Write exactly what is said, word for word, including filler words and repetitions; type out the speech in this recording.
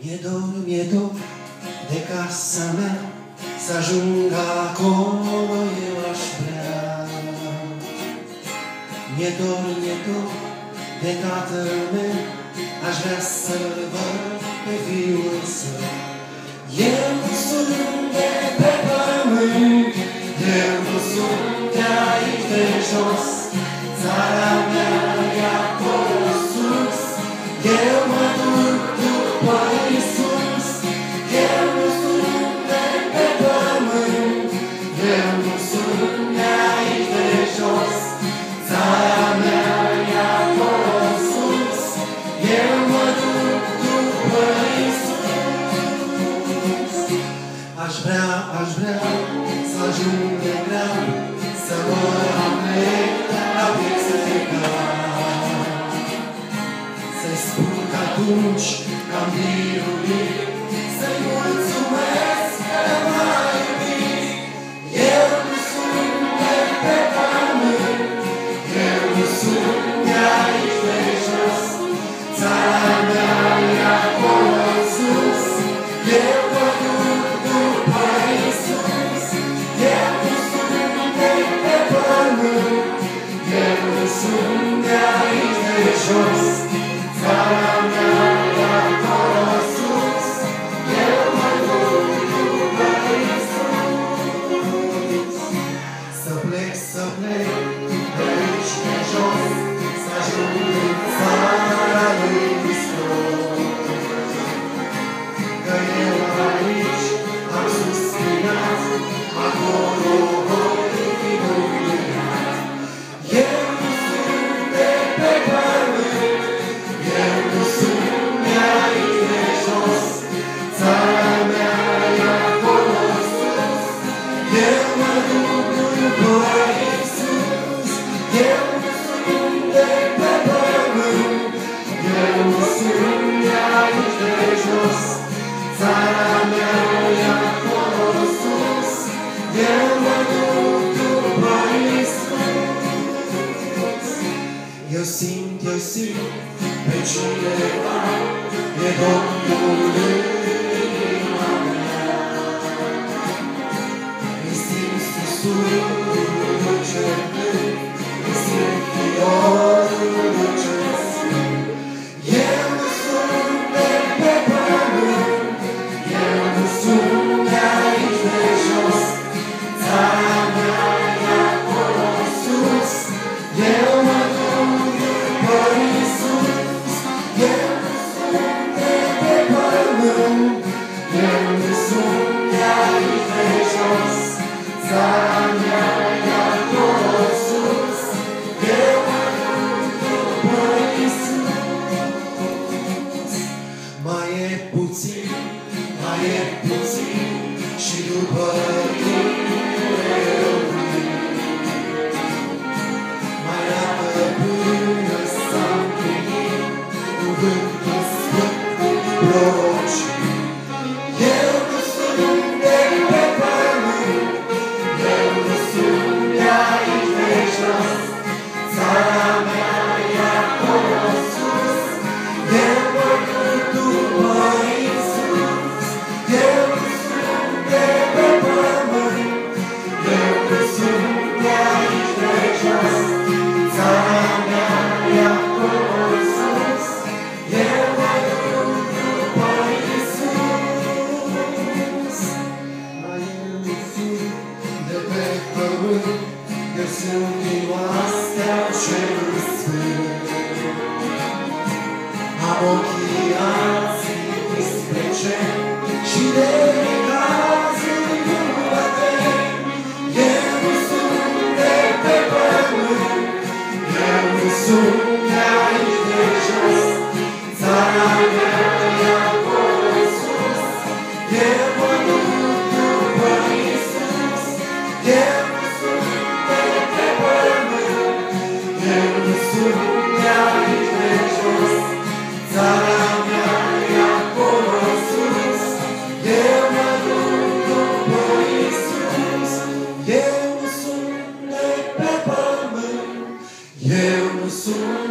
Mi-e dor, mi-e dor de casa mea, să ajung acolo eu aș vrea. Mi-e dor, mi-e dor de tatăl meu, aș vrea să-l văd pe fiul său. Eu nu sunt de pe pământ, eu nu sunt de aici de jos, țara mea e acolo sus, eu mă duc după Iisus. Eu nu sunt de pe pământ, eu nu sunt de aici de jos, țara mea e acolo sus, eu mă duc după Iisus. Aș vrea, aș vrea să ajung de greu, să mă aplec la vieță egal, să-i spun că atunci că-am biruit, să-i mulțumesc că m-a iubit. Eu nu sunt de pe pământ, eu nu sunt de aici de jos, țara mea e acolo sus, eu mă duc după Iisus. Eu nu sunt de pe pământ, eu nu sunt de aici de jos, țara mea e acolo sus, eu mă duc după Iisus. Să plec, să plec de aici de jos, să ajung în țara lui Hristos, că eu aici am suspinat, acolo voi fi mângâiat. Eu nu sunt de pe pământ, eu nu sunt de aici de jos, țara mea e acolo sus, eu mă duc după Iisus. Eu nu sunt de pe pământ, eu nu sunt de aici de jos, țara mea e acolo sus, eu mă duc după Iisus. Eu simt, eu simt pe cineva, e Domnul în inima mea. Îi simt susurul cercând, îi simt fiorul cercând. Eu nu sunt de pe pământ, eu nu sunt de aici de jos, țara mea e acolo sus, eu mă duc după Iisus. Eu nu sunt de pe pământ, eu nu sunt de aici de jos, țara mea e acolo sus, eu mă duc după Iisus. Mai e puțin, mai e puțin și după tine eu vin. Mai apă până s-a împlinit cuvântul sfânt prorocii. Eu nu sunt de pe pământ, eu nu sunt de aici de jos, țara mea e acolo sus, eu mă duc după Iisus. Eu nu sunt de pe pământ, eu nu sunt de aici de jos, țara mea e acolo sus, eu mă duc după Iisus. Mai sunt de pe pământ, eu sunt din oastea celui sfânt. Am ochii alții spre cer și de necazuri nu mă tem. Eu nu sunt de pe pământ, eu nu sunt de aici de jos, țara mea e acolo sus, eu mă duc după Iisus. Eu nu sunt de pe pământ, eu nu sunt de aici de jos, țara mea e acolo sus, eu mă duc după Iisus. Eu nu sunt de pe pământ, eu nu sunt